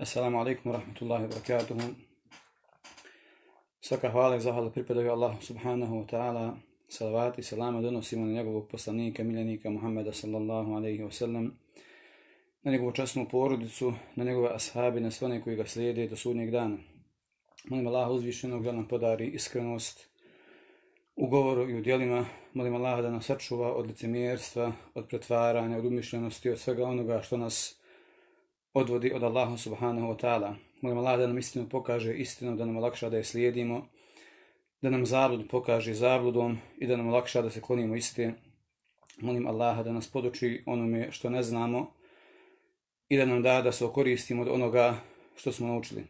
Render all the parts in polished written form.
Assalamu alaikum wa rahmatullahi wa barakatuhu. Svaka hvala i zahvala pripadaju Allahu subhanahu wa ta'ala. Salavat i salama donosimo na njegovog poslanika, miljenika Muhammeda sallallahu alaihi wa sallam, na njegovu časnu porodicu, na njegove ashabi, na sve one koji ga slijede do sudnjeg dana. Molim Allaha uzvišenog da nam podari iskrenost u govoru i u djelima. Molim Allaha da nas sačuva od licemjerstva, od pretvaranja, od umišljenosti, od svega onoga što nas odvodi od Allaha subhanahu wa ta'ala. Molim Allaha da nam istinu pokaže istinu, da nam olakša da je slijedimo, da nam zabludu pokaže zabludom i da nam olakša da se klonimo iste. Molim Allaha da nas poduči onome što ne znamo i da nam da se okoristimo od onoga što smo naučili.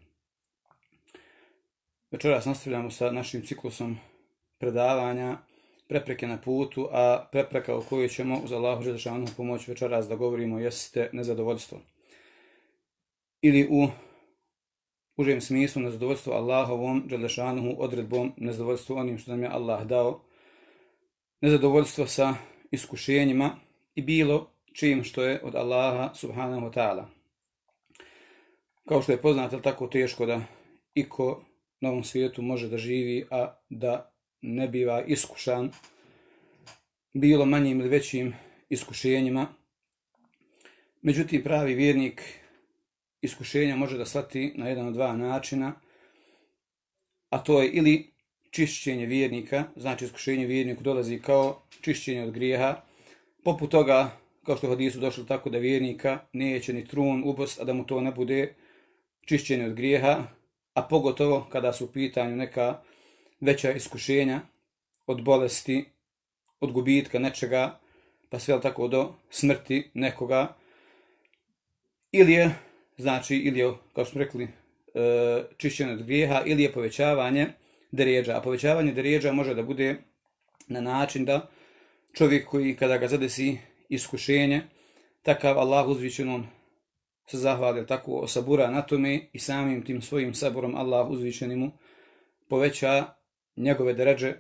Večeras nastavljamo sa našim ciklusom predavanja prepreke na putu, a prepreka o kojoj ćemo uz Allahu dželešanu pomoć večeras da govorimo jeste nezadovoljstvo. Ili u užem smislu nezadovoljstvo Allahovom dželešanu odredbom, nezadovoljstvo onim što nam je Allah dao, nezadovoljstvo sa iskušenjima i bilo čim što je od Allaha subhanahu wa ta'ala. Kao što je poznato, tako teško da iko na ovom svijetu može da živi, a da ne biva iskušan bilo manjim ili većim iskušenjima. Međutim, pravi vjernik iskušenja može da shvati na jedan od dva načina, a to je ili čišćenje vjernika, znači iskušenje vjerniku dolazi kao čišćenje od grijeha, poput toga, kao što u hadisu došlo tako da vjernika neće ni trun ubost, a da mu to ne bude čišćenje od grijeha, a pogotovo kada su u pitanju neka veća iskušenja od bolesti, od gubitka nečega, pa sve tako do smrti nekoga, ili je, kao što smo rekli, čišćenje od grijeha, ili je povećavanje deredža. A povećavanje deredža može da bude na način da čovjek koji kada ga zadesi iskušenje, takav Allah uzvišenom se zahvali, tako osabura na tome i samim tim svojim saborom Allah uzvišeni mu poveća njegove deredže.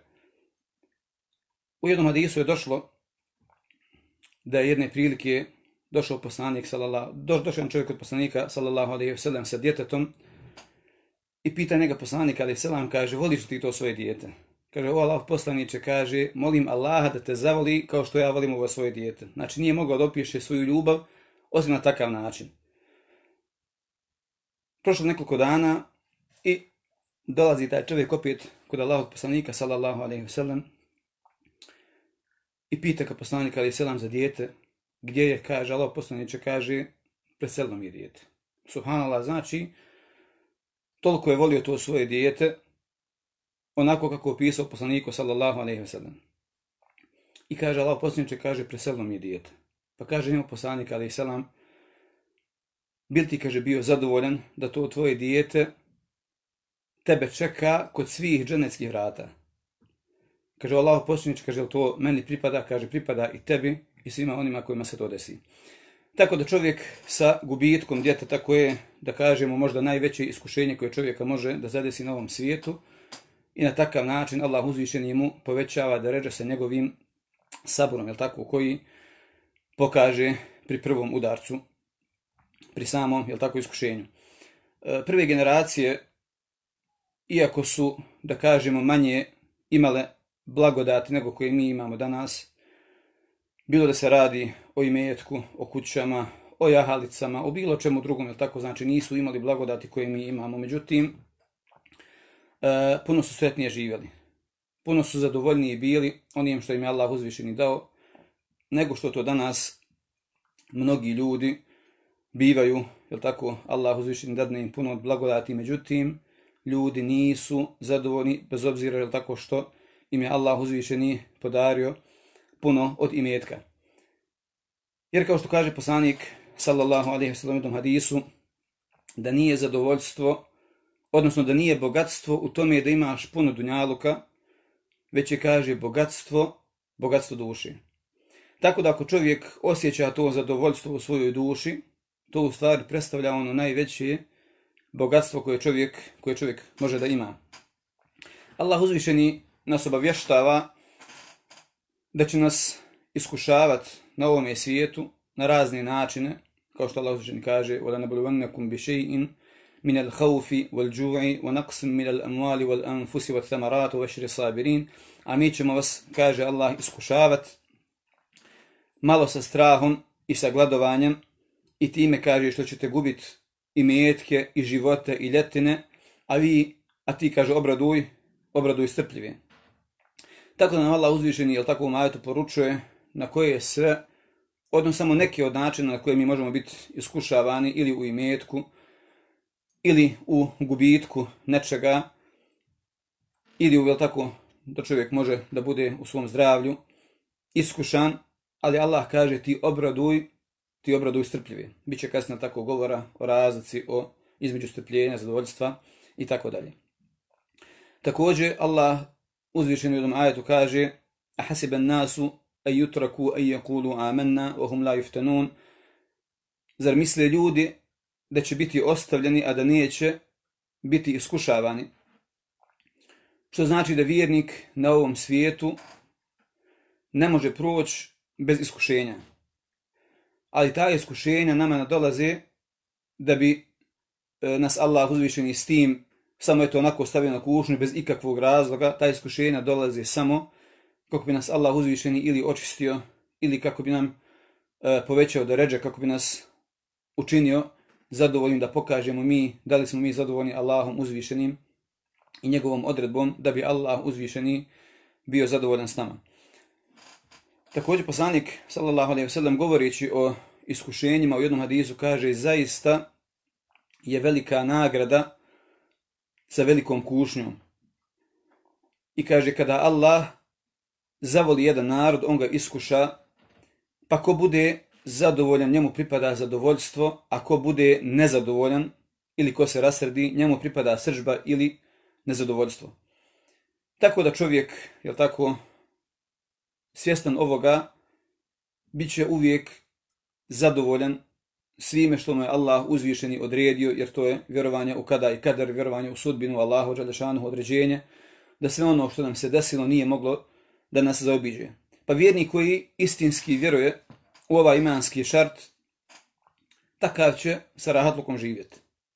U jednom hadisu je došlo da je jedne prilike došao jedan čovjek od poslanika sallallahu alejhi ve sellem sa djetetom i pita njega poslanik alejhi selam, kaže: voliš ti to svoje dijete? Kaže: o Allah poslaniče, kaže, molim Allaha da te zavoli kao što ja volim ovo svoje dijete. Znači nije mogao da opiše svoju ljubav osim na takav način. Prošlo nekoliko dana i dolazi taj čovjek opet kod Allahovog poslanika sallallahu alejhi ve sellem i pita ga poslanik alejhi selam za dijete. Gdje je? Kaže: Allah poslaniče, kaže, preselilo mi je dijete. Subhanallah, znači toliko je volio to svoje dijete onako kako opisao poslaniku sallallahu alejhi ve sellem. I kaže: Allah poslaniče, kaže, preselilo mi je dijete. Pa kaže njemu poslanik alejhi selam: bil ti, kaže, bio zadovoljan da to tvoje dijete tebe čeka kod svih dženetskih vrata? Kaže: Allah poslaniče, kaže, to meni pripada? Kaže: pripada i tebi i svima onima kojima se to desi. Tako da čovjek sa gubitkom djeteta, koje je, da kažemo, možda najveće iskušenje koje čovjeka može da zadesi na ovom svijetu, i na takav način Allah uzvišeni mu povećava deredže sa njegovim saburom, koji pokaže pri prvom udarcu, pri samom iskušenju. Prve generacije, iako su, da kažemo, manje imale blagodati nego koje mi imamo danas, bilo da se radi o imetku, o kućama, o jahalicama, o bilo čemu drugom, znači nisu imali blagodati koje mi imamo. Međutim, puno su sretnije živjeli, puno su zadovoljniji bili onim što im je Allah uzvišeni dao, nego što to danas mnogi ljudi bivaju, Allah uzvišeni dadne im puno od blagodati, međutim, ljudi nisu zadovoljni bez obzira što im je Allah uzvišeni podario puno od imetka. Jer kao što kaže poslanik sallallahu alejhi ve sellem u jednom hadisu, da nije zadovoljstvo, odnosno da nije bogatstvo u tome da imaš puno dunjaluka, već je, kaže, bogatstvo duši. Tako da ako čovjek osjeća to zadovoljstvo u svojoj duši, to u stvari predstavlja ono najveće bogatstvo koje čovjek može da ima. Allah uzvišeni nas obavještava da će nas iskušavati na ovome svijetu na razne načine, kao što Allah uzvišeni kaže: وَلَنَبْلُوَنَّكُمْ بِشَيْءٍ من الخوف والجوع ونقص من الأموال والأنفس والثمرات وبشر الصابرين. A mi ćemo vas, kaže Allah, iskušavati malo sa strahom i sa gladovanjem i time, kaže, što ćete gubiti i metke i živote i ljetine, a ti, kaže, obraduj strpljivi. Tako da nam Allah uzvišeni, jel tako u ajetu poručuje na koje je sve, odnosno samo neki od načina na koje mi možemo biti iskušavani ili u imetku, ili u gubitku nečega, ili u, jel tako, da čovjek može da bude u svom zdravlju iskušan, ali Allah kaže ti obraduj strpljivi. Biće kasnije tako govora o razlici između strpljenja, zadovoljstva i tako dalje. Također Allah uzvišeno u jednom ajetu kaže: "Ahasiban nasu an yutraku an yaqulu amanna wa hum la yuftanun." Zar misle ljudi da će biti ostavljeni, a da neće biti iskušavani? Što znači da vjernik na ovom svijetu ne može proći bez iskušenja. Ali ta iskušenja nama nadolaze da bi nas Allah uzvišeni s tim samo je to onako stavio na kušnju bez ikakvog razloga. Ta iskušenja dolaze samo kako bi nas Allah uzvišeni ili očistio ili kako bi nam povećao deredže, kako bi nas učinio zadovoljnim, da pokažemo da li smo mi zadovoljni Allahom uzvišenim i njegovom odredbom, da bi Allah uzvišeni bio zadovoljan s nama. Također poslanik sallallahu alejhi ve sellem govoreći o iskušenjima u jednom hadisu kaže: zaista je velika nagrada sa velikom kušnjom. I kaže, kada Allah zavoli jedan narod, on ga iskuša, pa ko bude zadovoljan, njemu pripada zadovoljstvo, a ko bude nezadovoljan ili ko se rasrdi, njemu pripada srdžba ili nezadovoljstvo. Tako da čovjek, jel tako, svjestan ovoga, bit će uvijek zadovoljan svime što mu je Allah uzvišeni odredio, jer to je vjerovanje u kada i kadar, vjerovanje u sudbinu, Allahu dželešanuhu određenje, da sve ono što nam se desilo nije moglo da nas zaobiđe. Pa vjernik koji istinski vjeruje u ovaj imanski šart, takav će sa rahatlukom živjeti.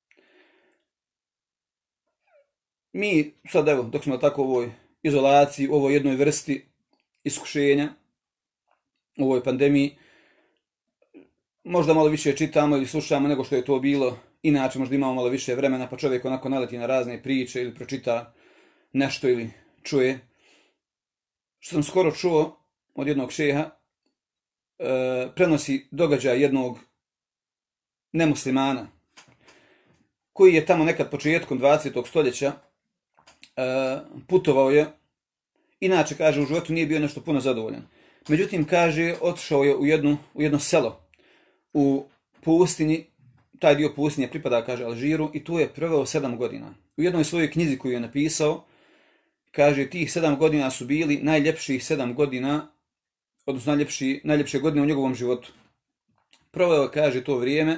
Mi sad, evo, dok smo tako u ovoj izolaciji, u ovoj jednoj vrsti iskušenja, u ovoj pandemiji, možda malo više čitamo ili slušamo nego što je to bilo inače, možda imamo malo više vremena, pa čovjek onako naleti na razne priče ili pročita nešto ili čuje. Što sam skoro čuo od jednog šeha, prenosi događaj jednog nemuslimana, koji je tamo nekad početkom 20. stoljeća putovao je, inače kaže u životu nije bio nešto puno zadovoljan. Međutim, kaže, otišao je u jedno selo u pustinji, taj dio pustinje pripada, kaže, Alžiru, i tu je proveo 7 godina. U jednoj svojoj knjizi koju je napisao, kaže, tih 7 godina su bili najljepših 7 godina, odnosno najljepše godine u njegovom životu. Proveo, kaže, to vrijeme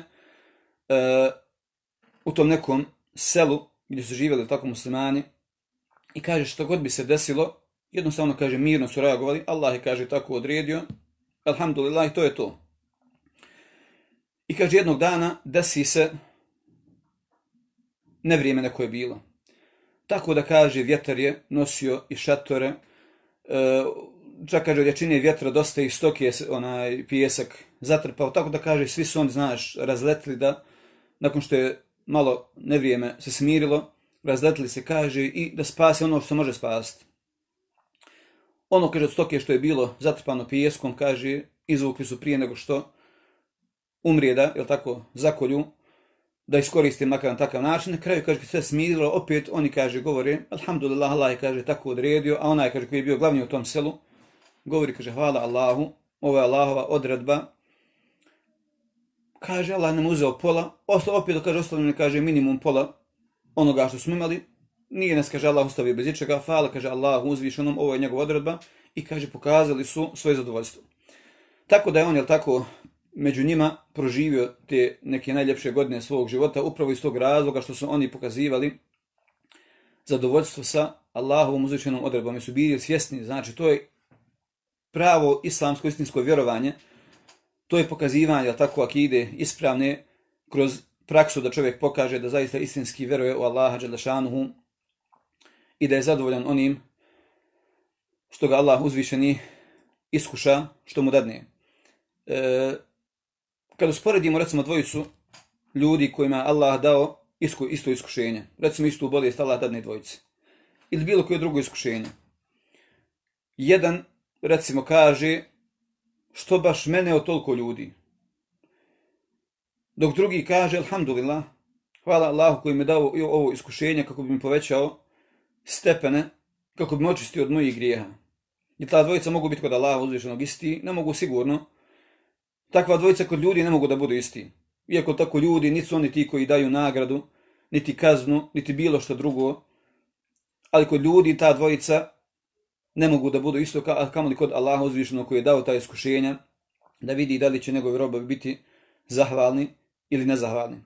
u tom nekom selu gdje su živjeli tako muslimani i kaže, što god bi se desilo, jednostavno, kaže, mirno su reagovali, Allah je, kaže, tako odredio, alhamdulillah, to je to. I kaže, jednog dana desi se nevrijeme neko je bilo. Tako da, kaže, vjetar je nosio i šatore, čak, kaže, od jačine vjetra dosta i stoke onaj pijesak zatrpao, tako da, kaže, svi su oni, znaš, razletili da, nakon što je malo nevrijeme se smirilo, razletili se, kaže, i da spase ono što se može spasiti. Ono, kaže, od stoke što je bilo zatrpano pijeskom, kaže, izvukli su prije nego što umrije da, jel tako, zakolju, da iskoriste makar na takav način. Na kraju, kaže, sve smirilo, opet oni, kaže, govore, alhamdulillah, Allah je, kaže, tako odredio, a onaj, kaže, koji je bio glavni u tom selu, govori, kaže, hvala Allahu, ovo je Allahova odredba. Kaže, Allah nam uzeo pola, opet, kaže, ostalo, kaže, minimum pola onoga što smo imali. Nije nas, kaže, Allah ostavio bez ičega, hvala, kaže, Allahu uzvišenom, ovo je njegova odredba, i, kaže, pokazali su svoje zadovoljstvo. Tako da je on, jel tako, među njima proživio te neke najljepše godine svog života, upravo iz tog razloga što su oni pokazivali zadovoljstvo sa Allahovom uzvišenom odredbom i su bili svjesni. Znači, to je pravo islamsko istinsko vjerovanje, to je pokazivanje, jel tako, akide ispravne kroz praksu da čovjek pokaže da zaista istinski vjeruje u Allaha dželle šanuhu i da je zadovoljan onim što ga Allah uzvišeni iskuša, što mu dadne. Kad usporedimo recimo dvojicu ljudi kojima Allah dao isto iskušenje, recimo istu bolest Allah dadne dvojici, ili bilo koje drugo iskušenje. Jedan recimo kaže što baš mene od toliko ljudi, dok drugi kaže alhamdulillah, hvala Allahu koji mi je dao ovo iskušenje kako bi mi povećao stepene, kako bi me očistio od mojih grijeha. I ta dvojica mogu biti kod Allaha uzvišenog isti, ne mogu sigurno. Takva dvojica kod ljudi ne mogu da budu isti. Iako tako ljudi, niti su oni ti koji daju nagradu, niti kaznu, niti bilo što drugo. Ali kod ljudi ta dvojica ne mogu da budu isto, kamoli kod Allaha uzvišenog koji je dao ta iskušenja, da vidi da li će njegovi robovi biti zahvalni ili nezahvalni.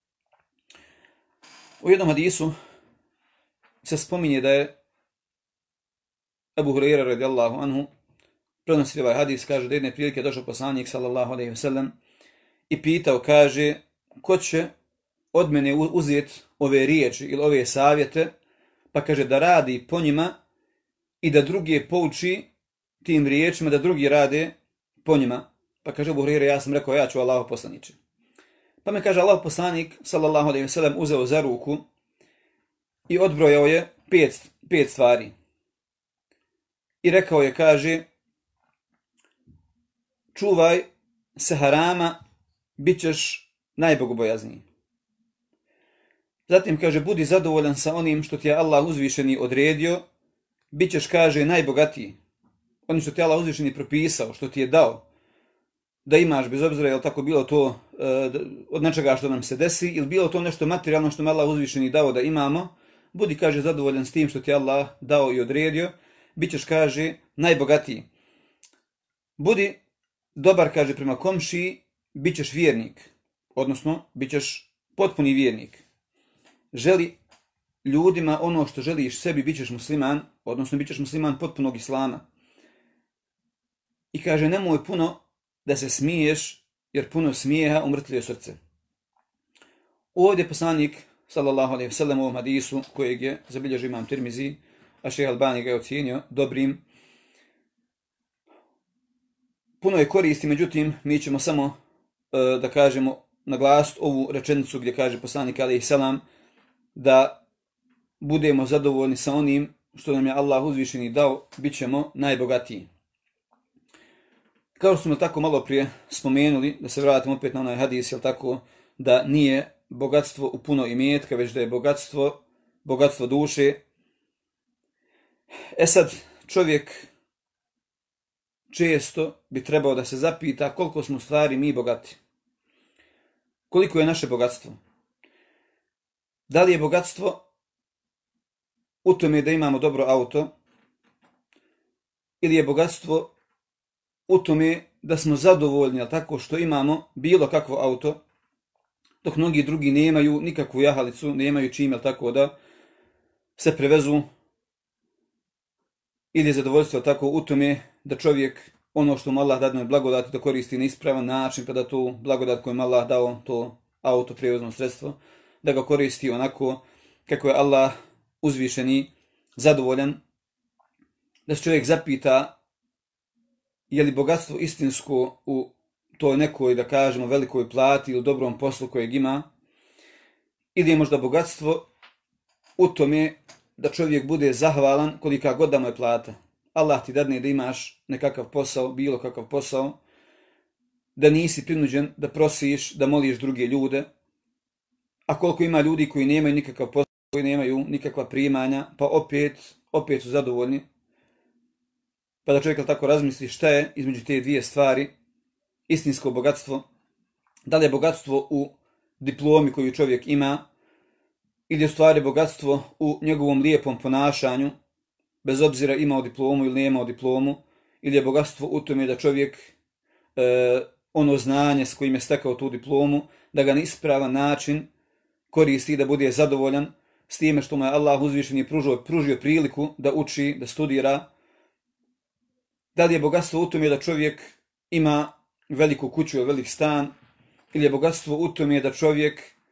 U jednom hadisu se spominje da je Ebu Hurajra radijallahu anhu prenosi ovaj hadis, kaže da jedne prilike došao poslanik sallallahu alejhi ve sellem i pitao, kaže, ko će od mene uzeti ove riječi ili ove savjete, pa kaže da radi po njima i da drugi pouči tim riječima, da drugi rade po njima. Pa kaže Ebu Hurajra, ja sam rekao, ja ću Allahu poslaniče. Pa me kaže Allahu poslanik sallallahu alejhi ve sellem uzeo za ruku i odbrojao je pet stvari. I rekao je, kaže, čuvaj se harama, bit ćeš najbogobojazniji. Zatim kaže, budi zadovoljan sa onim što ti je Allah uzvišeni odredio, bit ćeš, kaže, najbogatiji. Onim što ti je Allah uzvišeni propisao, što ti je dao, da imaš, bez obzira je li tako bilo to od nečega što nam se desi, ili bilo to nešto materijalno što nam Allah uzvišeni dao da imamo, budi, kaže, zadovoljan s tim što ti je Allah dao i odredio, bit ćeš, kaže, najbogatiji. Budi dobar, kaže, prema komšiji, bit ćeš vjernik, odnosno bit ćeš potpuni vjernik. Želi ljudima ono što želiš sebi, bit ćeš musliman, odnosno bit ćeš musliman potpunog islama. I kaže, nemoj puno da se smiješ, jer puno smijeha umrtvljuje srce. Ovdje poslanik, sallallahu alejhi ve sellem, u ovom hadisu, kojeg je zabilježio imam Tirmizi, a Šejh Albani ga je ocijenio dobrim, puno je koristi, međutim, mi ćemo samo, da kažemo, naglasiti ovu rečenicu gdje kaže poslanik alejhi selam da budemo zadovoljni sa onim što nam je Allah uzvišeni dao, bit ćemo najbogatiji. Kao što smo tako malo prije spomenuli, da se vratimo opet na onaj hadis, jel tako, da nije bogatstvo u puno imetka, već da je bogatstvo duše. Sad, čovjek često bi trebao da se zapita koliko smo stvari mi bogati. Koliko je naše bogatstvo? Da li je bogatstvo u tome da imamo dobro auto, ili je bogatstvo u tome da smo zadovoljni tako što imamo bilo kakvo auto, dok mnogi drugi nemaju nikakvu jahalicu, nemaju čime tako da se prevezu, ili je zadovoljstvo tako u tome da čovjek ono što mu Allah dadne blagodati da koristi na ispravan način, pa da tu blagodat koju mu Allah dao, to auto, prijevozno sredstvo, da ga koristi onako kako je Allah uzvišeni, zadovoljan, da se čovjek zapita je li bogatstvo istinsko u toj nekoj, da kažemo, velikoj plati ili dobrom poslu kojeg ima, ili je možda bogatstvo u tome da čovjek bude zahvalan kolika god da mu je plata. Allah ti dadne da imaš nekakav posao, bilo kakav posao, da nisi prinuđen da prosiš, da moliš druge ljude, a koliko ima ljudi koji nemaju nikakav posao, koji nemaju nikakva primanja, pa opet su zadovoljni. Pa da čovjek tako razmisli šta je između te dvije stvari istinsko bogatstvo. Da li je bogatstvo u diplomi koju čovjek ima, ili je u stvari bogatstvo u njegovom lijepom ponašanju, bez obzira imao diplomu ili nemao diplomu, ili je bogatstvo u tome da čovjek ono znanje s kojim je stekao tu diplomu, da ga na ispravan način koristi, da bude zadovoljan s time što mu je Allah uzvišeni pružio priliku da uči, da studira. Da li je bogatstvo u tome da čovjek ima veliku kuću ili velik stan, ili je bogatstvo u tome da čovjek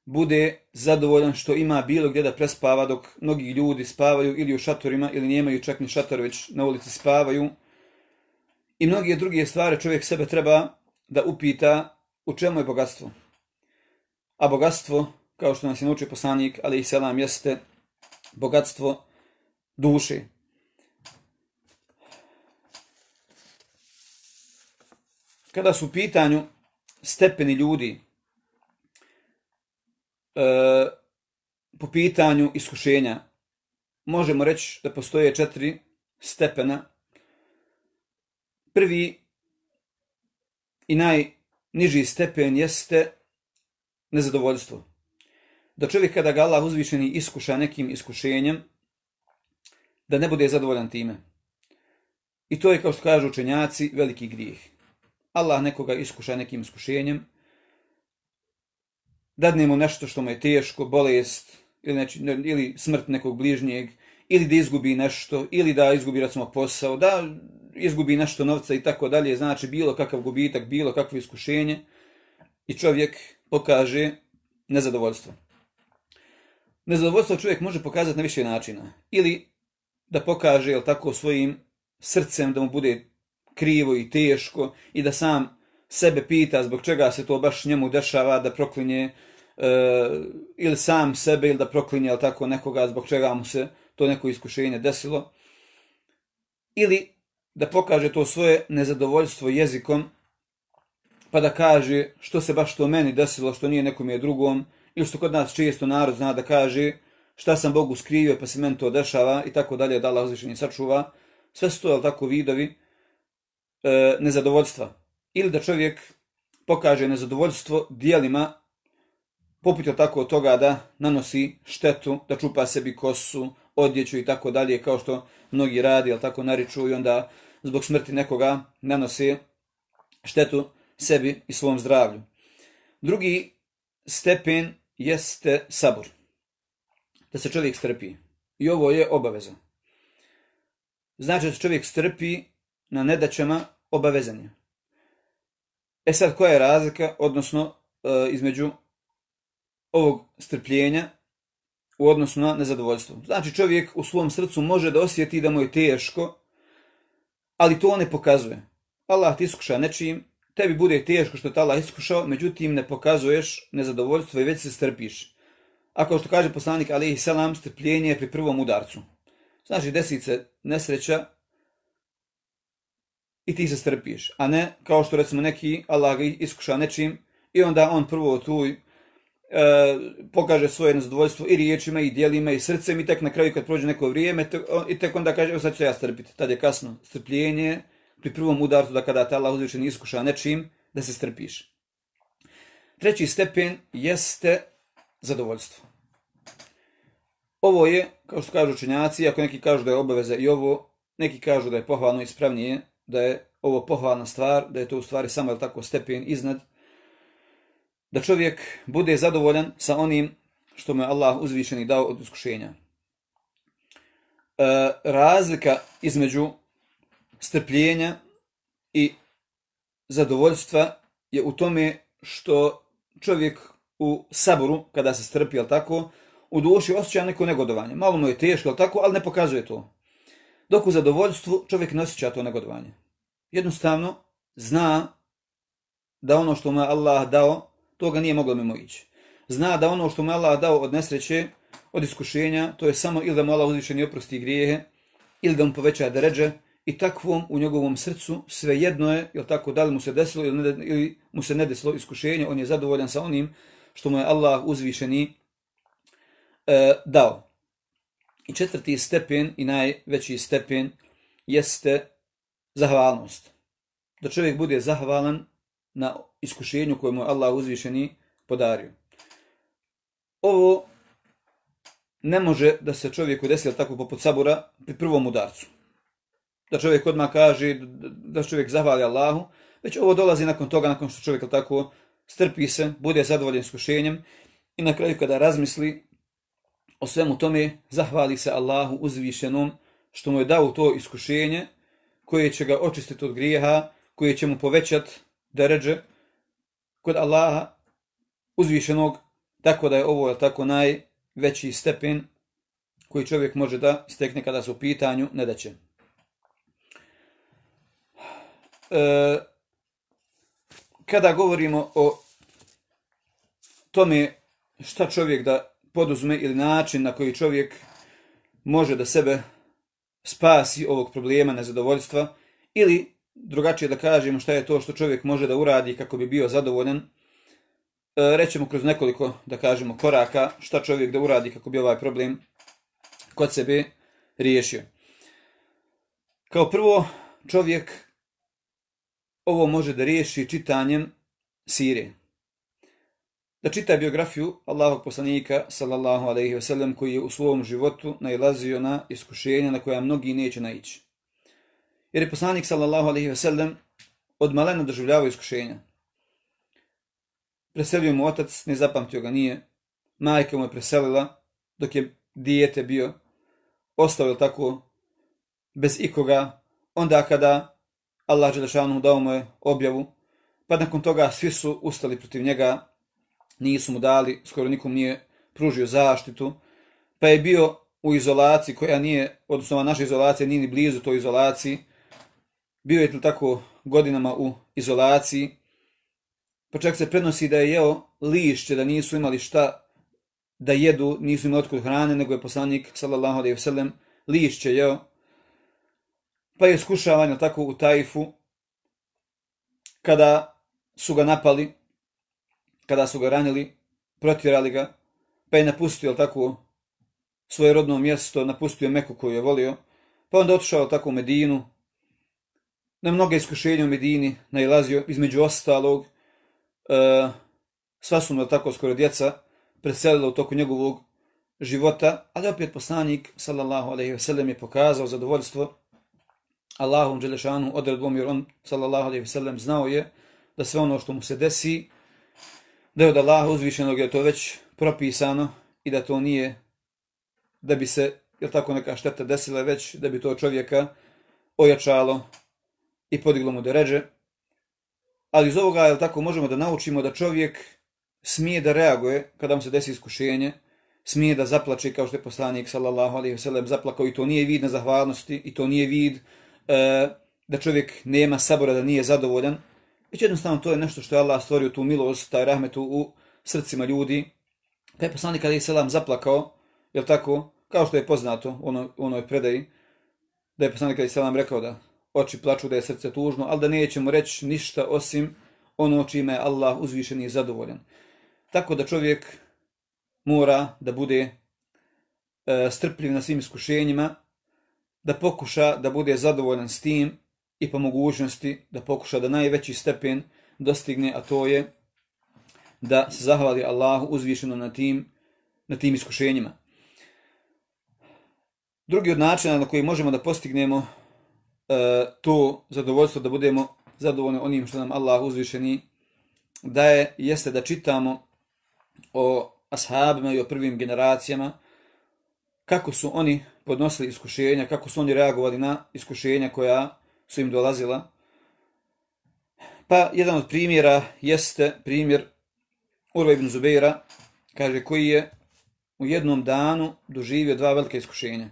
bude zadovoljan što ima bilo gdje da prespava dok mnogi ljudi spavaju ili u šatorima ili nemaju čak ni šator već na ulici spavaju. I mnoge druge stvari čovjek sebe treba da upita u čemu je bogatstvo. A bogatstvo, kao što nas je naučio poslanik, ali i selam, jeste bogatstvo duše. Kada su u pitanju stepeni ljudi, po pitanju iskušenja, možemo reći da postoje 4 stepena. Prvi i najniži stepen jeste nezadovoljstvo. Da čovjek kada ga Allah uzvišeni iskuša nekim iskušenjem, da ne bude zadovoljan time. I to je, kao što kažu učenjaci, veliki grijeh. Allah nekoga iskuša nekim iskušenjem, dadne mu nešto što mu je teško, bolest ili smrt nekog bližnjeg, ili da izgubi nešto, ili da izgubi recimo posao, da izgubi nešto novca i tako dalje, znači bilo kakav gubitak, bilo kakvo iskušenje i čovjek pokaže nezadovoljstvo. Nezadovoljstvo čovjek može pokazati na više načina. Ili da pokaže, jel tako, svojim srcem da mu bude krivo i teško i da sam sebe pita zbog čega se to baš njemu dešava, da proklinje ili sam sebe ili da proklinje, jel tako, nekoga zbog čega mu se to neko iskušenje desilo. Ili da pokaže to svoje nezadovoljstvo jezikom pa da kaže što se baš to meni desilo, što nije nekom je drugom, ili što kod nas često narod zna da kaže šta sam Bogu skrivio pa se meni to dešava i tako dalje, da Allah uzvišeni sačuva. Sve su to, jel tako, vidovi nezadovoljstva. Ili da čovjek pokaže nezadovoljstvo dijelima, poput je tako od toga da nanosi štetu, da čupa sebi kosu, odjeću i tako dalje, kao što mnogi radi, jel tako, nariču i onda zbog smrti nekoga nanose štetu sebi i svom zdravlju. Drugi stepen jeste sabur. Da se čovjek strpi. I ovo je obaveza. Znači da se čovjek strpi na nedaćama obavezanja. E sad, koja je razlika, odnosno između ovog strpljenja u odnosu na nezadovoljstvo? Znači čovjek u svom srcu može da osjeti da mu je teško, ali to ne pokazuje. Allah ti iskuša nečim, tebi bude teško što te Allah iskušao, međutim ne pokazuješ nezadovoljstvo i već se strpiš. Ako što kaže poslanik alejhi selam, strpljenje je pri prvom udarcu. Znači desi se nesreća i ti se strpiš, a ne kao što recimo neki Allah ga iskuša nečim i onda on prvo tu pokaže svoje nezadovoljstvo i riječima i djelima i srcem i tek na kraju kad prođe neko vrijeme i tek onda kaže sad ću ja strpiti. Tad je kasno. Strpljenje pri prvom udarcu, da kada te Allah uzvišeni iskuša nečim, da se strpiš. Treći stepen jeste zadovoljstvo. Ovo je, kao što kažu učenjaci, ako neki kažu da je obaveza i ovo, neki kažu da je pohvalno ispravnije, da je ovo pohvalna stvar, da je to u stvari samo tako stepen iznad, da čovjek bude zadovoljan sa onim što mu je Allah uzvišeni dao od iskušenja. Razlika između strpljenja i zadovoljstva je u tome što čovjek u saboru, kada se strpi, jel tako, u duši osjeća neko negodovanje. Malo mu je teško, jel tako, ali ne pokazuje to. Dok u zadovoljstvu čovjek ne osjeća to negodovanje. Jednostavno zna da ono što mu je Allah dao, toga nije moglo mimo ići. Zna da ono što mu je Allah dao od nesreće, od iskušenja, to je samo ili da mu Allah uzvišeni oprosti grijehe, ili da mu poveća deredže, i takvom u njegovom srcu svejedno je, jel tako, da li mu se desilo ili mu se ne desilo iskušenje, on je zadovoljan sa onim što mu je Allah uzvišeni dao. I četvrti stepen i najveći stepen jeste zahvalnost. Da čovjek bude zahvalan na iskušenju koje mu je Allah uzvišeni podario. Ovo ne može da se čovjeku desi, tako poput sabura, pri prvom udarcu. Da čovjek odmah kaže, da čovjek zahvali Allahu, već ovo dolazi nakon toga, nakon što čovjek tako strpi se, bude zadovoljen iskušenjem i na kraju kada razmisli o svemu tome, zahvali se Allahu uzvišenom što mu je dao to iskušenje koje će ga očistiti od grijeha, koje će mu povećati deredže kod Allaha uzvišenog, Tako da je ovo tako najveći stepen koji čovjek može da stekne kada su u pitanju nedaće. Kada govorimo o tome šta čovjek da poduzme ili način na koji čovjek može da sebe spasi ovog problema nezadovoljstva ili drugačije da kažemo šta je to što čovjek može da uradi kako bi bio zadovoljan, rećemo kroz nekoliko, da kažemo, koraka šta čovjek da uradi kako bi ovaj problem kod sebe riješio. Kao prvo, čovjek ovo može da riješi čitanjem sire. Da čita biografiju Allahovog poslanika sallallahu alejhi ve sellem koji je u svom životu nailazio na iskušenja na koja mnogi neće naići. Jer je poslanik sallallahu alejhi ve sellem od malena doživljavao iskušenja. Preselio mu otac, ne zapamtio ga nije. Majka mu je preselila dok je dijete bio. Ostao je tako bez ikoga. Onda kada Allah dželešanu dao mu je objavu, pa nakon toga svi su ustali protiv njega, nisu mu dali, skoro nikom nije pružio zaštitu, pa je bio u izolaciji koja nije, odnosno naša izolacija nije ni blizu toj izolaciji, bio je tako godinama u izolaciji, pa čak se prenosi da je jeo lišće, da nisu imali šta da jedu, nisu imali otkud hrane, nego je poslanik sallallahu alejhi ve sellem lišće jeo, pa je iskušavan tako u Tajfu, kada su ga napali, kada su ga ranili, protjerali ga, pa je napustio tako svoje rodno mjesto, napustio Meku koju je volio, pa onda otišao tako u Medinu, na mnoge iskušenja u Medini nailazio, između ostalog, sva su mu tako skoro djeca preselila u toku njegovog života, ali opet poslanik sallallahu alejhi ve sellem je pokazao zadovoljstvo Allahom dželešanu odredbom, jer on sallallahu alejhi ve sellem znao je da sve ono što mu se desi, da je od Allaha uzvišenog, je to već propisano i da to nije da bi se tako neka šteta desila, već da bi to čovjeka ojačalo i podiglo mu deredže. Ali iz ovoga tako možemo da naučimo da čovjek smije da reaguje kada mu se desi iskušenje, smije da zaplače kao što je poslanik sallallahu alejhi ve sellem zaplakao, i to nije vid nezahvalnosti, i to nije vid da čovjek nema sabora, da nije zadovoljan, već jednostavno to je nešto što je Allah stvorio, tu milost, taj rahmet u srcima ljudi. Pa je poslanik alejhi selam zaplakao, jel tako, kao što je poznato u onoj predaji, da je poslanik alejhi selam rekao da oči plaču, da je srce tužno, ali da nećemo reći ništa osim ono čime je Allah uzvišeni i zadovoljan. Tako da čovjek mora da bude strpljiv na svim iskušenjima, da pokuša da bude zadovoljan s tim i po mogućnosti da pokuša da najveći stepen dostigne, a to je da se zahvali Allahu uzvišeno na tim iskušenjima. Drugi od načina na koji možemo da postignemo to zadovoljstvo, da budemo zadovoljni onim što nam Allah uzvišeni daje, jeste da čitamo o ashabima i o prvim generacijama, kako su oni podnosili iskušenja, kako su oni reagovali na iskušenja koja su im dolazila. Pa jedan od primjera jeste primjer Urve ibn Zubeira, kaže, koji je u jednom danu doživio 2 velike iskušenja.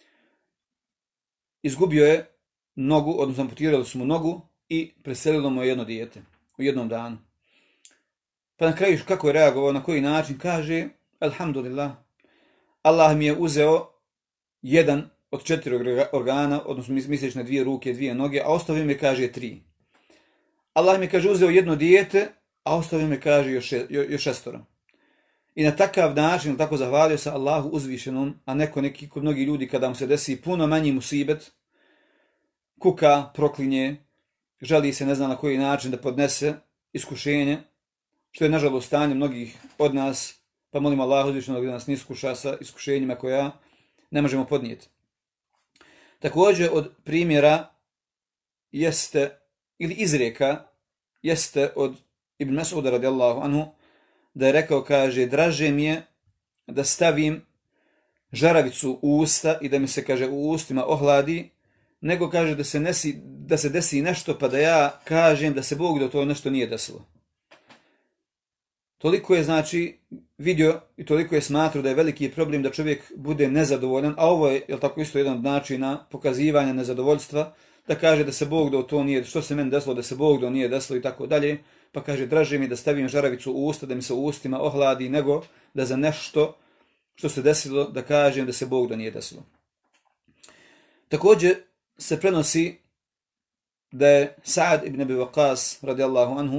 Izgubio je nogu, odnosno amputirali su mu nogu i preselilo mu jedno dijete u jednom danu. Pa na kraju kako je reagovao, na koji način, kaže, alhamdulillah, Allah mi je uzeo jedan od 4 organa, odnosno misleći na 2 ruke, 2 noge, a ostavio mi, kaže, 3. Allah mi, kaže, uzeo jedno dijete, a ostavio mi, kaže, još 6. I na takav način, tako zahvalio se Allahu uzvišenom, a neki kod mnogi ljudi kada mu se desi puno manji musibet, kuka, proklinje, želi se ne zna na koji način da podnese iskušenje, što je nažalost stanje mnogih od nas, pa molimo Allahu uzvišenog da nas ne iskuša sa iskušenjima koja ne možemo podnijeti. Također od primjera jeste, ili izreka, jeste od Ibn Mas'uda radijallahu anhu, da je rekao, kaže, draže mi je da stavim žaravicu u usta i da mi se, kaže, u ustima ohladi, nego, kaže, da se desi nešto pa da ja kažem da se Bog da to nešto nije desilo. toliko je znači vidio i toliko je smatrao da je veliki problem da čovjek bude nezadovoljan, a ovo je, jel tako, isto jedan od načina pokazivanja nezadovoljstva, da kaže da se Bog do to nije, što se meni desilo, da se Bog do nije desilo i tako dalje, pa kaže draže mi da stavim žaravicu u usta, da mi se u ustima ohladi, nego da za nešto što se desilo da kažem da se Bog do nije desilo. Također se prenosi da je Sa'ad ibn Abi Waqqas radijallahu anhu,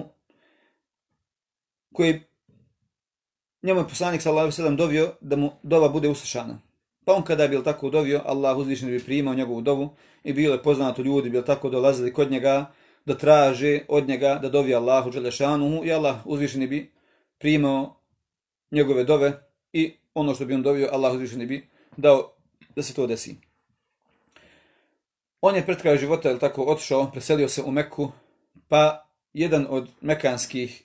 koji njemu je poslanik sallallahu alejhi ve sellem dovio da mu dova bude uslišana. Pa on kada je bil tako dovio, Allah uzvišeni bi primao njegovu dovu i bilo je poznato ljudi bil tako dolazili kod njega da traže od njega da dovi Allahu dželle šanuhu i Allah uzvišeni bi primao njegove dove i ono što bi on dovio, Allah uzvišeni bi dao da se to desi. On je pred kraj života, je tako, otišao, preselio se u Meku, pa jedan od mekanskih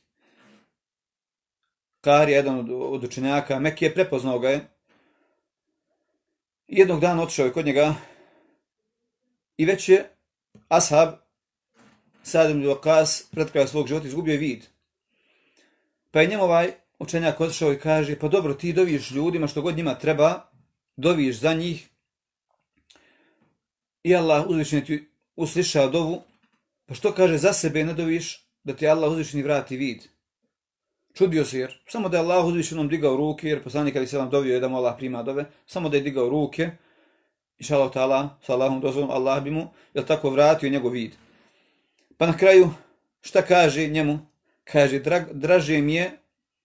karija, jedan od učenjaka Mekke je prepoznao ga je. Jednog dana otišao je kod njega i već je ashab Sa'd ibn Waqqas pred kraj svog života izgubio vid. Pa je njemu ovaj učenjak otišao i kaže, pa dobro, ti doviš ljudima što god njima treba, doviš za njih i Allah uzvišeni ti usliša dovu, pa što kaže za sebe ne doviš da ti Allah uzvišeni vrati vid. Čudio se jer samo da je Allah uzvišenom digao ruke, jer poslanik ali se vam dovio je da mu Allah prima dove, samo da je digao ruke, inšallahu ta'ala, sa Allahom dozvolom, Allah bi mu, jel tako, vratio njegov vid. Pa na kraju, šta kaže njemu? Kaže, draže mi je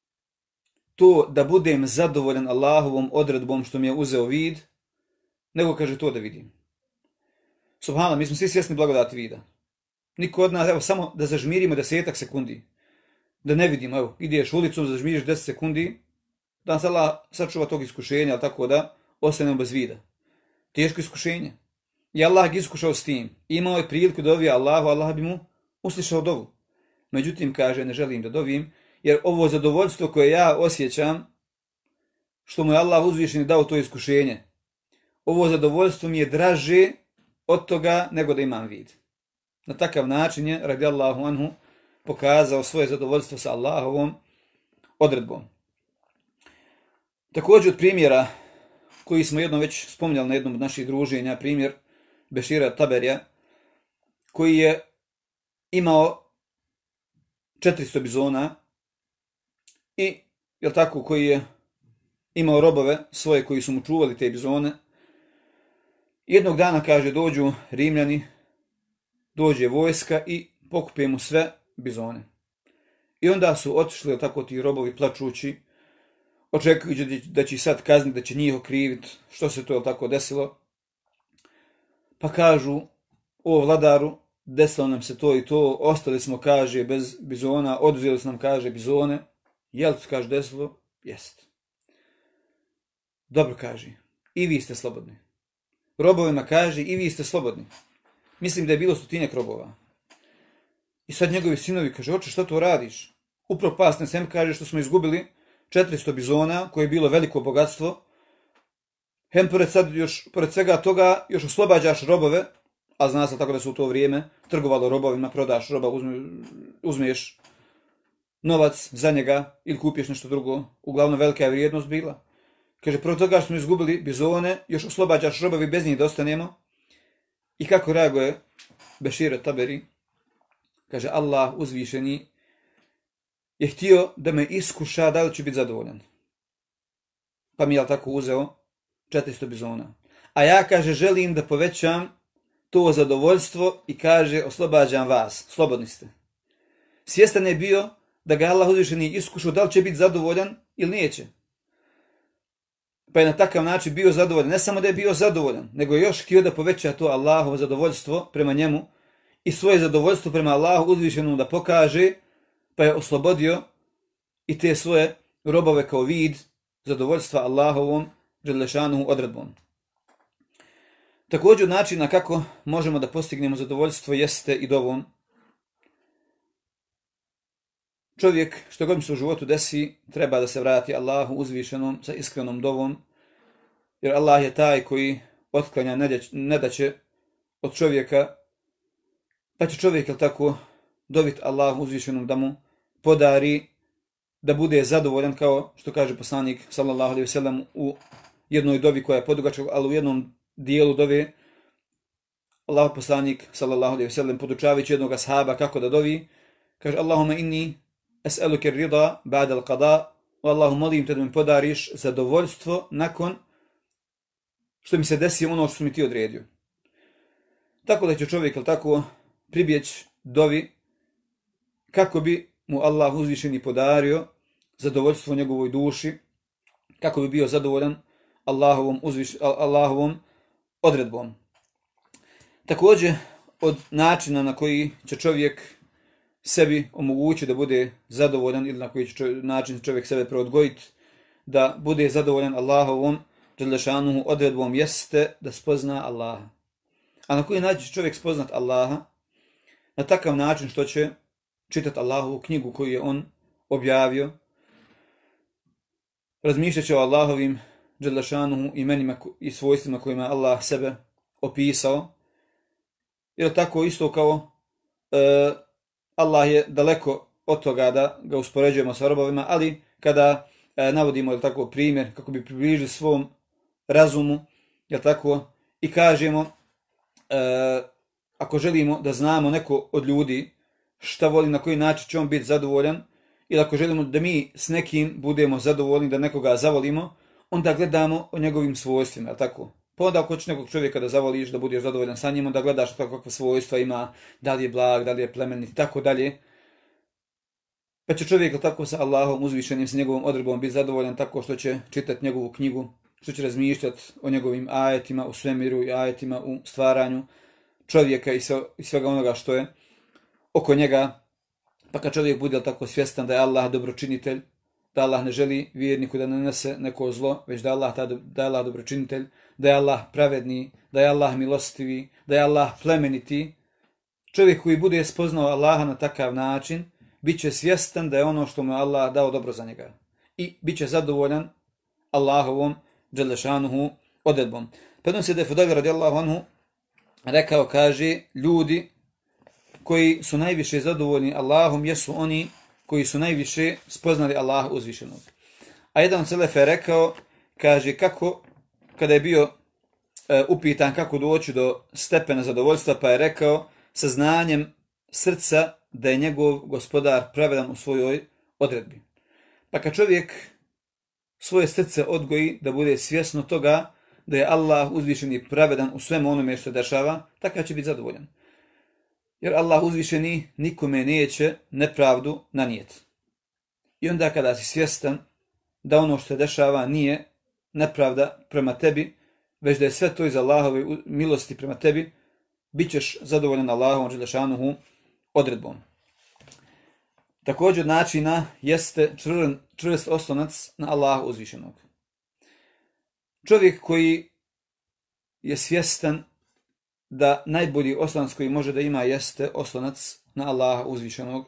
to da budem zadovoljan Allahovom odredbom što mi je uzeo vid, nego kaže to da vidim. Subhanallah, mi smo svi svjesni blagodati vida. Niko od nas, evo, samo da zažmirimo 10 sekundi. Da ne vidimo, evo, ideš ulicom, zažmiriš 10 sekundi, da nas Allah sačuva tog iskušenja, ali tako da ostanemo bez vida. Teško iskušenje. I Allah ga iskušao s tim. Imao je priliku da dovija Allahu, Allah bi mu uslišao dovu. Međutim, kaže, ne želim da dovim, jer ovo zadovoljstvo koje ja osjećam, što mu je Allah uzvišeni dao to iskušenje, ovo zadovoljstvo mi je draže od toga nego da imam vid. Na takav način je, radijallahu anhu, pokazao svoje zadovoljstvo sa Allahovom odredbom. Također od primjera koji smo jednom već spominjali na jednom od naših druženja, primjer Bešira Taberija, koji je imao 400 bizona i, jel tako, koji je imao robove svoje koji su mu čuvali te bizone. Jednog dana, kaže, dođu Rimljani, dođe vojska i pokupe mu sve bizone. I onda su otišli tako ti robovi plačući, očekujući da će sad kazniti, da će njih okriviti, što se to tako desilo. Pa kažu, o vladaru, desilo nam se to i to, ostali smo, kaže, bez bizona, oduzeli su nam, kaže, bizone. Jel to, kaže, desilo? Jest. Dobro, kaže, i vi ste slobodni. Robovima kaže, i vi ste slobodni. Mislim da je bilo 100 robova. I sad njegovi sinovi kaže, oče, šta to radiš? Upropasne sem, kaže, što smo izgubili 400 bizona, koje je bilo veliko bogatstvo. Hem, pored svega toga, još oslobađaš robove, a zna se tako da su u to vrijeme trgovalo robovima, prodaš roba, uzmeš novac za njega ili kupiš nešto drugo. Uglavnom velika je vrijednost bila. Kaže, prvo toga što smo izgubili bizone, još oslobađaš robovi, bez njih da ostanemo. I kako reaguje Bešir Taberi? Kaže, Allah uzvišeni je htio da me iskuša da li ću biti zadovoljan. Pa mi je tako uzeo 400 bizona. A ja, kaže, želim da povećam to zadovoljstvo i kaže, oslobađam vas, slobodni ste. Svjestan je bio da ga Allah uzvišeni iskušao da li će biti zadovoljan ili neće. Pa je na takav način bio zadovoljan. Ne samo da je bio zadovoljan, nego je još htio da poveća to Allahovo zadovoljstvo prema njemu i svoje zadovoljstvo prema Allahu uzvišenom da pokaže, pa je oslobodio i te svoje robove kao vid zadovoljstva Allahovom dželešanu odredbom. Također načina kako možemo da postignemo zadovoljstvo jeste i dovom. Čovjek, što god mi se u životu desi, treba da se vrati Allahu uzvišenom sa iskrenom dovom, jer Allah je taj koji otklanja nedaće od čovjeka, pa će čovjek, jel tako, dovit Allahu uzvišenom da mu podari da bude zadovoljan, kao što kaže poslanik sallallahu alejhi ve sellem u jednoj dovi koja je podugačka, ali u jednom dijelu dove Allah poslanik sallallahu alejhi ve sellem podučavajući jednog ashaba kako da dovi, kaže: Allahumma inni es'aluke rida ba'da al-qada, Allahu molim te da mi podariš zadovoljstvo nakon što mi se desi ono što mi ti odredio. Tako da će čovjek tako pribjeć dovi kako bi mu Allah uzvišeni podario zadovoljstvo njegovoj duši, kako bi bio zadovoljan Allahovom odredbom. Također, od načina na koji će čovjek sebi omogućiti da bude zadovoljan ili na koji će način čovjek sebe preodgojiti da bude zadovoljan Allahovom dželešanuhu odredbom jeste da spozna Allaha. A na koji način će čovjek spoznat Allaha? Na takav način što će čitati Allahovu knjigu koju je on objavio, razmišljat će o Allahovim dželešanuhu imenima i svojstvima kojima Allah sebe opisao. Jer tako isto kao Allah je daleko od toga da ga uspoređujemo sa robovima, ali kada navodimo tako primjer kako bi približili svom razumu, tako, i kažemo ako želimo da znamo neko od ljudi šta voli, na koji način će on biti zadovoljan, ili ako želimo da mi s nekim budemo zadovoljni, da nekoga zavolimo, onda gledamo o njegovim svojstvima, tako. Pa onda ako hoćeš nekog čovjeka da zavoliš, da budeš zadovoljan sa njim, da gledaš kakva svojstva ima, da li je blag, da li je plemenit, tako dalje. Pa će čovjek tako sa Allahom uzvišenim, sa njegovom odredbom biti zadovoljan tako što će čitati njegovu knjigu, što će razmišljati o njegovim ajetima u svemiru i ajetima u stvaranju čovjeka i svega onoga što je oko njega. Pa kad čovjek bude tako svjestan da je Allah dobročinitelj, da Allah ne želi vjerniku da nanese neko zlo, već da je Allah dobročinitelj, da je Allah pravedni, da je Allah milostivi, da je Allah plemeniti. Čovjek koji bude spoznao Allaha na takav način, bit će svjestan da je ono što mu je Allah dao dobro za njega. I bit će zadovoljan Allahovom dželešanuhu odredbom. Predom se da je Fudajl radijallahu anhu rekao, kaže, ljudi koji su najviše zadovoljni Allahom jesu oni koji su najviše spoznali Allaha uzvišenog. A jedan od selefa je rekao, kaže, kako, kada je bio upitan kako doći do stepena zadovoljstva, pa je rekao, sa znanjem srca da je njegov gospodar pravedan u svojoj odredbi. Pa kad čovjek svoje srce odgoji da bude svjesno toga da je Allah uzvišeni pravedan u svemu onome što dešava, takav će biti zadovoljan. Jer Allah uzvišeni nikome neće nepravdu nanijeti. I onda kada si svjestan da ono što se dešava nije nepravda prema tebi, već da je sve to iz Allahove milosti prema tebi, bit ćeš zadovoljan Allahovom dželešanuhu odredbom. Također od načina jeste čvrst oslonac na Allaha uzvišenog. Čovjek koji je svjestan da najbolji oslonac koji može da ima jeste oslonac na Allaha uzvišenog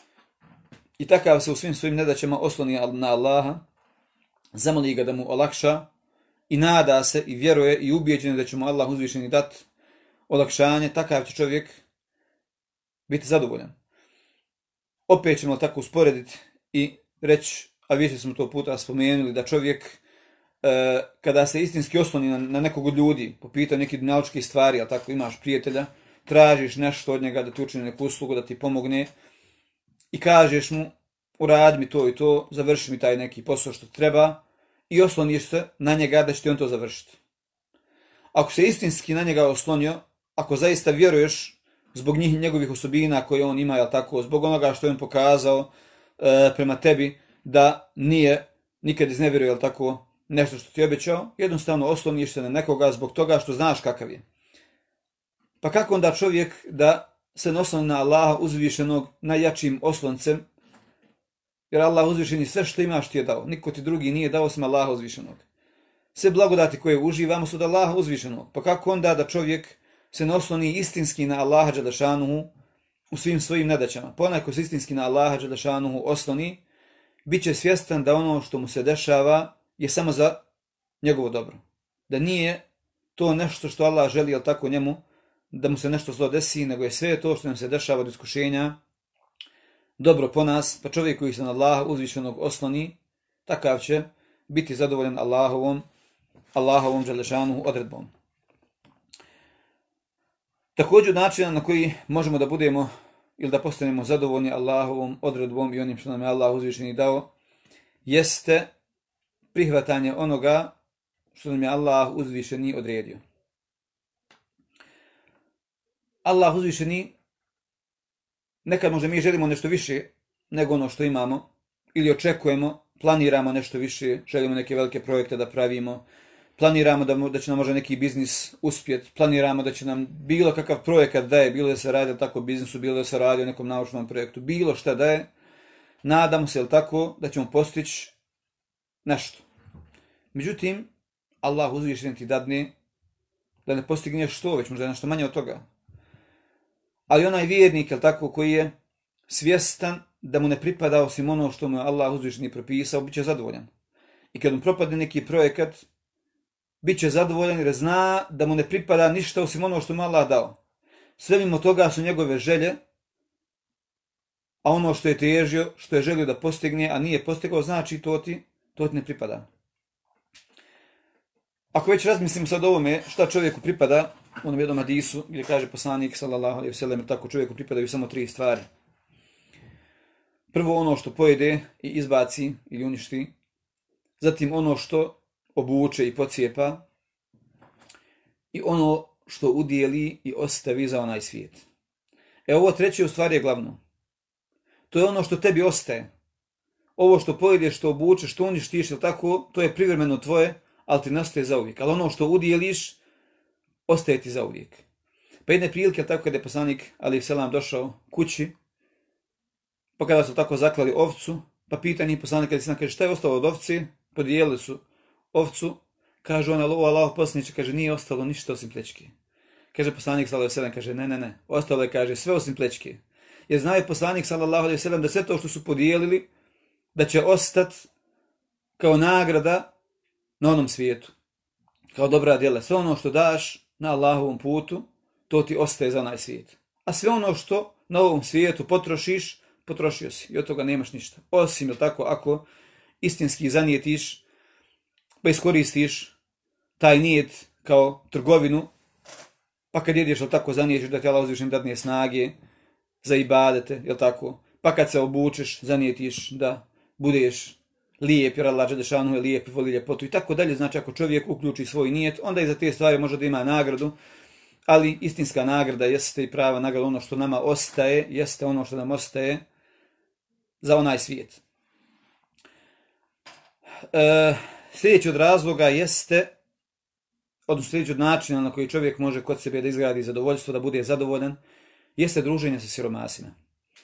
i takav se u svim svojim nedaćama osloni na Allaha, zamoli ga da mu olakša i nada se i vjeruje i ubijeđen da će mu Allah uzvišeni dati olakšanje, takav će čovjek biti zadovoljan. Opet ćemo tako usporediti i reći, a više smo to puta spomenuli, da čovjek kada se istinski osloni na nekog od ljudi, po pitanju nekih dunjalučkih stvari, ali tako imaš prijatelja, tražiš nešto od njega da ti učini neku uslugu, da ti pomogne i kažeš mu, uradi mi to i to, završi mi taj neki posao što treba i osloniš se na njega da će ti on to završiti. Ako se istinski na njega oslonio, ako zaista vjeruješ zbog njegovih osobina koje on ima, tako, zbog onoga što je on pokazao prema tebi, da nije nikad iznevjerio, tako, nešto što ti je obećao, jednostavno osloniš se na nekoga zbog toga što znaš kakav je. Pa kako onda čovjek da se osloni na Allaha uzvišenog najjačim osloncem, jer Allah uzvišeni sve što imaš ti je dao, niko ti drugi nije dao osim Allaha uzvišenog. Sve blagodati koje uživamo su od Allaha uzvišenog. Pa kako onda da čovjek se ne osloni istinski na Allaha dželešanuhu u svim svojim nedaćama? Pa onaj ko se istinski na Allaha dželešanuhu osloni, bit će svjestan da ono što mu se dešava je samo za njegovo dobro. Da nije to nešto što Allah želi, ali tako njemu, da mu se nešto zlo desi, nego je sve to što nam se dešava od iskušenja dobro po nas, pa čovjek koji se na Allaha uzvišenog osloni, takav će biti zadovoljan Allahovom dželešanuhu odredbom. Također način na koji možemo da budemo ili da postanemo zadovoljni Allahovom odredbom i onim što nam je Allah uzvišeni dao, jeste prihvatanje onoga što nam je Allah uzvišeni odredio. Allah uzvišeni, nekad možda mi želimo nešto više nego ono što imamo, ili očekujemo, planiramo nešto više, želimo neke velike projekte da pravimo, planiramo da će nam možda neki biznis uspjeti, planiramo da će nam bilo kakav projekat da je, bilo da se radi o tako biznisu, bilo da se radi o nekom naučnom projektu, bilo šta da je, nadamo se tako da ćemo postići nešto. Međutim, Allah uzvišeni ti dadne da ne postigneš što, već možda nešto manje od toga. Ali onaj vjernik, tako, koji je svjestan da mu ne pripada osim ono što mu je Allah uzvišeni propisao, bit će zadovoljan. I kad mu propadne neki projekat, bit će zadovoljan jer zna da mu ne pripada ništa osim ono što mu Allah dao. Sve mimo toga su njegove želje, a ono što je težio, što je želio da postigne, a nije postigao, znači to ti ne pripada. Ako već razmislim sad o ovome šta čovjeku pripada, u onom jednom hadisu gdje kaže poslanik sallallahu alejhi ve sellem, tako čovjeku pripadaju samo 3 stvari. Prvo ono što pojede i izbaci ili uništi, zatim ono što obuče i pocijepa i ono što udijeli i ostavi za onaj svijet. Ovo treće u stvari je glavno. To je ono što tebi ostaje. Ovo što pojedeš, što obučeš, što uništiš, tako, to je privremeno tvoje, ali ti ne ostaje zauvijek. Ali ono što udijeliš, ostaje ti zauvijek. Pa jedne prilike, tako kada je poslanik alejhi selam došao kući, pa kada su tako zaklali ovcu, pa pita njih poslanik alejhi selam, kaže šta je ostalo od ovci? Podijelili su ovcu, kaže ona, Allahov poslaniče, kaže nije ostalo ništa osim plećke. Kaže poslanik sallallahu alejhi ve sellem, kaže ne, ostalo je, kaže, sve osim plećke. Jer znaju poslanik sallallahu alejhi ve sellem da sve to što su podijelili, da će ostati kao nagrada na onom svijetu. Kao dobra djela. Sve ono što daš na Allahovom putu, to ti ostaje za onaj svijet. A sve ono što na ovom svijetu potrošiš, potrošio si i od toga nemaš ništa. Osim, tako, ako istinski zanijetiš, pa iskoristiš taj nijet kao trgovinu, pa kad jedeš, tako, zanijetiš da ti Allah uzvišeni dadne snage za ibadete, tako, pa kad se obučeš, zanijetiš da budeš lijep, jer Allah dželešanu je lijep i voli ljepotu i tako dalje. Znači, ako čovjek uključi svoj nijet, onda i za te stvari može da ima nagradu, ali istinska nagrada jeste i prava nagrada, ono što nama ostaje, jeste ono što nam ostaje za onaj svijet. Sljedeći od razloga jeste, odnosno sljedeći od načina na koji čovjek može kod sebe da izgradi zadovoljstvo, da bude zadovoljan, jeste druženje sa siromasima.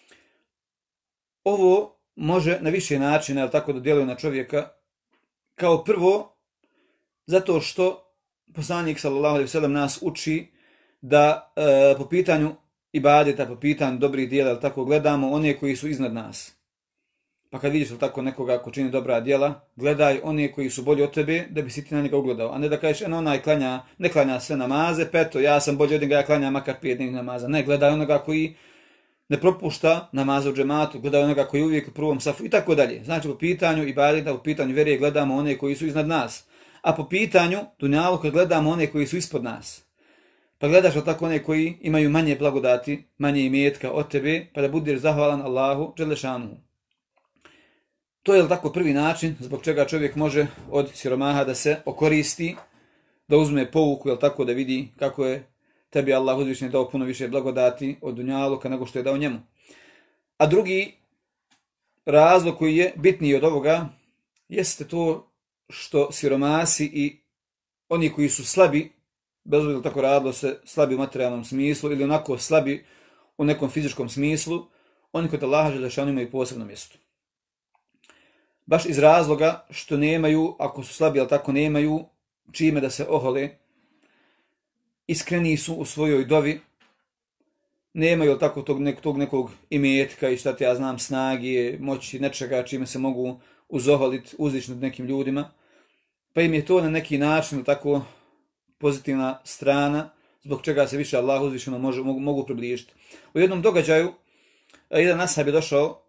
Ovo može na više načina, tako, da djeluje na čovjeka. Kao prvo, zato što poslanik sallallahu alejhi ve sellem nas uči da po pitanju ibadeta, po pitanju dobrih djela, tako, gledamo one koji su iznad nas. Pa kad vidiš tako nekoga ko čini dobra djela, gledaj one koji su bolji od tebe da bi si ti na njega ugledao. A ne da kažeš, onaj ne klanja sve namaze, peto, ja sam bolji od njega, ja klanjam makar 5 dnevnih namaza. Ne, gledaj onoga koji ne propušta namaze u džematu, gledaj onoga koji je uvijek u prvom safu i tako dalje. Znači, po pitanju ibadeta, po pitanju vjere gledamo one koji su iznad nas. A po pitanju dunjaluka gledamo one koji su ispod nas. Pa gledaš tako one koji imaju manje blagodati, manje imetka od tebe, pa da budeš zahvalan Allahu dželešanuhu. To je tako prvi način zbog čega čovjek može od siromaha da se okoristi, da uzme pouku, tako, da vidi kako je tebi Allah uzvišeni dao puno više blagodati od dunjaluka nego što je dao njemu. A drugi razlog koji je bitniji od ovoga jeste to što siromasi i oni koji su slabi, bez obzira tako radilo se slabi u materijalnom smislu ili onako slabi u nekom fizičkom smislu, oni kod Allaha dželešanu imaju posebno mjesto. Baš iz razloga što nemaju, ako su slabi, tako, nemaju čime da se ohole, iskreni su u svojoj dovi, nemaju tako tog nekog imetka i šta ti ja znam, snage, moći, nečega čime se mogu uzoholiti, uzdići nad nekim ljudima, pa im je to na neki način tako pozitivna strana, zbog čega se više Allah uzvišeno mogu približiti. U jednom događaju, jedan ashab je došao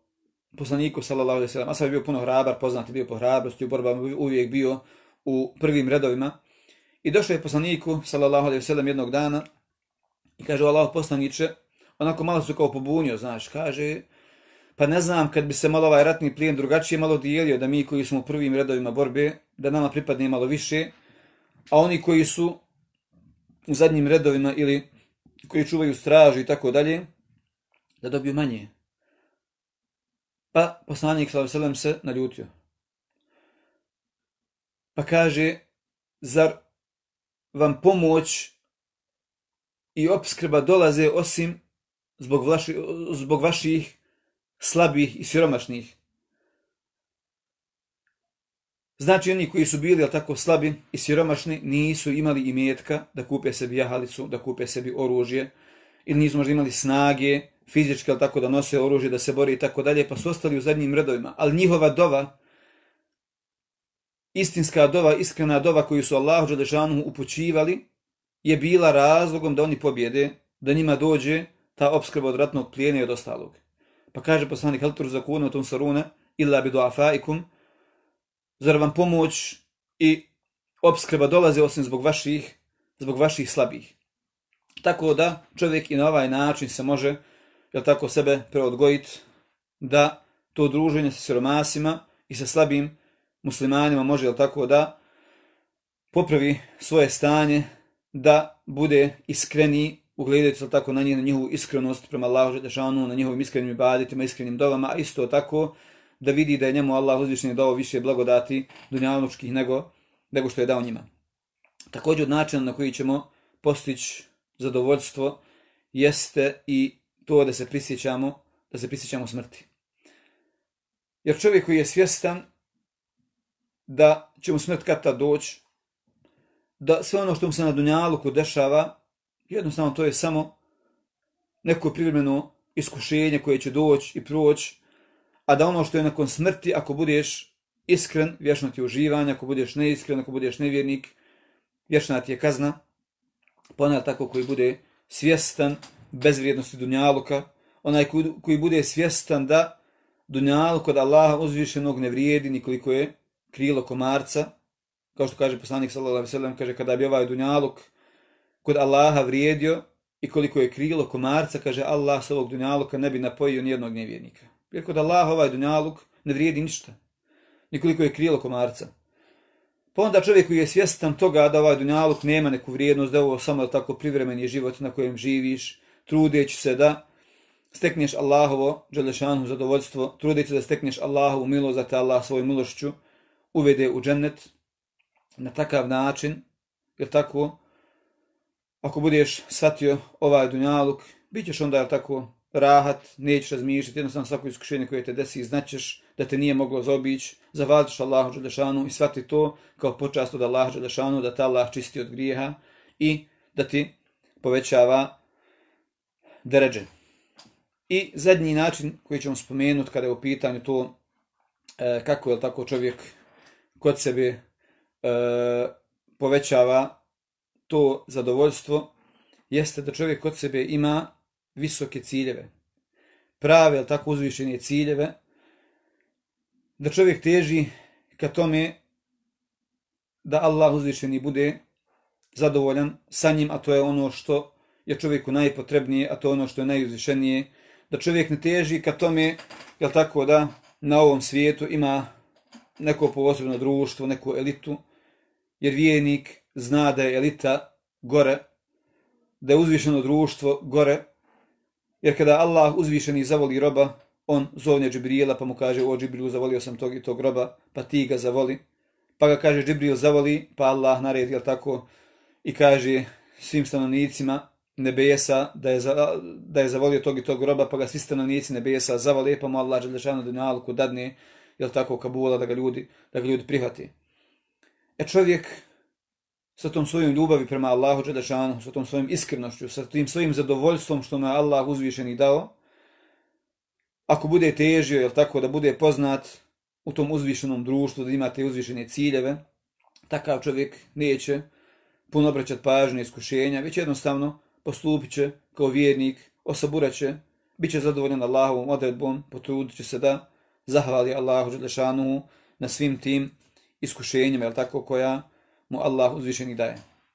poslaniku sallallahu alejhi ve sellem. Ashab je bio puno hrabar, poznat je bio po hrabrosti, u borbama uvijek bio u prvim redovima. I došao je poslaniku sallallahu alejhi ve sellem jednog dana i kaže: Allahu poslaniče, onako malo su kao pobunio, znaš, kaže: pa ne znam, kad bi se malo ovaj ratni plijen drugačije malo dijelio, da mi koji smo u prvim redovima borbe, da nama pripadne malo više, a oni koji su u zadnjim redovima ili koji čuvaju stražu i tako dalje, da dobiju manje. Pa poslanik sallallahu alejhi ve sellem se naljutio. Pa kaže: zar vam pomoć i opskrba dolaze osim zbog vaših slabih i siromašnih? Znači, oni koji su bili tako slabi i siromašni nisu imali imetka da kupe sebi jahalicu, da kupe sebi oružje, ili nisu možda imali snage fizičke, ali tako da nose oružje, da se bore i tako dalje, pa su ostali u zadnjim redovima. Ali njihova dova, istinska dova, iskrena dova koju su Allahu dželešanu upućivali, je bila razlogom da oni pobjede, da njima dođe ta opskrba od ratnog plijena i od ostalog. Pa kaže poslanik: hal turzakuna tunsaruna illa bi du'afaikum, zar vam pomoć i opskrba dolaze osim zbog vaših slabih. Tako da čovjek i na ovaj način se može, jel tako, sebe preodgojiti da to druženje sa siromasima i sa slabim muslimanima može, jel tako, da popravi svoje stanje, da bude iskreniji, ugledajući se tako na njihovu iskrenost prema Allahu dželešanu, na njihovim iskrenim ibaditima, iskrenim dovama, a isto tako da vidi da je njemu Allah uzvišeni dao više blagodati dunjalučkih nego što je dao njima. Također od načina na koji ćemo postići zadovoljstvo jeste i to da se prisjećamo smrti. Jer čovjek koji je svjestan da će mu smrt kad tad doći, da sve ono što mu se na dunjaluku dešava, jednostavno to je samo neko privremeno iskušenje koje će doći i proći, a da ono što je nakon smrti, ako budeš iskren, vječno ti je uživanje, ako budeš neiskren, ako budeš nevjernik, vječna ti je kazna. Onaj tako koji bude svjestan bezvrijednosti dunjaluka, onaj koji bude svjestan da dunjaluk kod Allaha uzvišenog ne vrijedi nikoliko je krilo komarca, kao što kaže poslanik sallallahu alejhi ve sellem, kaže: kada bi ovaj dunjaluk kod Allaha vrijedio i koliko je krilo komarca, kaže, Allah s ovog dunjaluka ne bi napojio nijednog nevjernika. Jer kod Allaha ovaj dunjaluk ne vrijedi ništa, nikoliko je krilo komarca. Pa onda čovjek koji je svjestan toga da ovaj dunjaluk nema neku vrijednost, da ovo samo tako privremeni život na kojem živiš, trudeći se da stekneš Allahovo dželešanu zadovoljstvo, trudeći se da stekneš Allahovu milost, da te Allah svojom milošću uvede u džennet, na takav način, jer tako, ako budeš shvatio ovaj dunjaluk, bit ćeš onda, jel tako, rahat, nećeš razmišljati, jednostavno svako iskušenje koje te desi, znaćeš da te nije moglo zaobići, zavalit ćeš Allahu dželešanu i shvati to kao počast od Allaha dželešanu, da te Allah čisti od grijeha i da ti povećava deredže. I zadnji način koji ćemo spomenuti kada je u pitanju to kako je tako čovjek kod sebe povećava to zadovoljstvo, jeste da čovjek kod sebe ima visoke ciljeve, prave, tako uzvišene ciljeve, da čovjek teži ka tome da Allah uzvišeni bude zadovoljan sa njim, a to je ono što je čovjeku najpotrebnije, a to je ono što je najuzvišenije, da čovjek ne teži ka tome, jel tako, da na ovom svijetu ima neko posebno društvo, neku elitu, jer vjernik zna da je elita gore, da je uzvišeno društvo gore, jer kada Allah uzvišeni zavoli roba, on zovne Džibrila pa mu kaže: o Džibrilu, zavolio sam tog i tog roba, pa ti ga zavoli. Pa ga kaže Džibril zavoli, pa Allah naredi, jel tako, i kaže svim stanovnicima nebesa da je zavolio tog i tog roba, pa ga svi stanovnici nebesa zavole, pa mu Allah dželešanu dunjaluku dadne, jel tako, kabula, da ga ljudi prihvati. Čovjek sa tom svojom ljubavi prema Allahu dželešanu, sa tom svojom iskrenošću, sa tim svojim zadovoljstvom što mu je Allah uzvišeni dao, ako bude težio, jel tako, da bude poznat u tom uzvišenom društvu, da imate uzvišene ciljeve, takav čovjek neće puno obraćati pažnju na iskušenja, već jednostavno postupit će kao vjernik, osaburat će, bit će zadovoljan Allahovom odredbom, potrudit će se da zahvali Allahu dželešanu na svim tim iskušenjima, jel tako, koja mu Allah uzvišeni daje.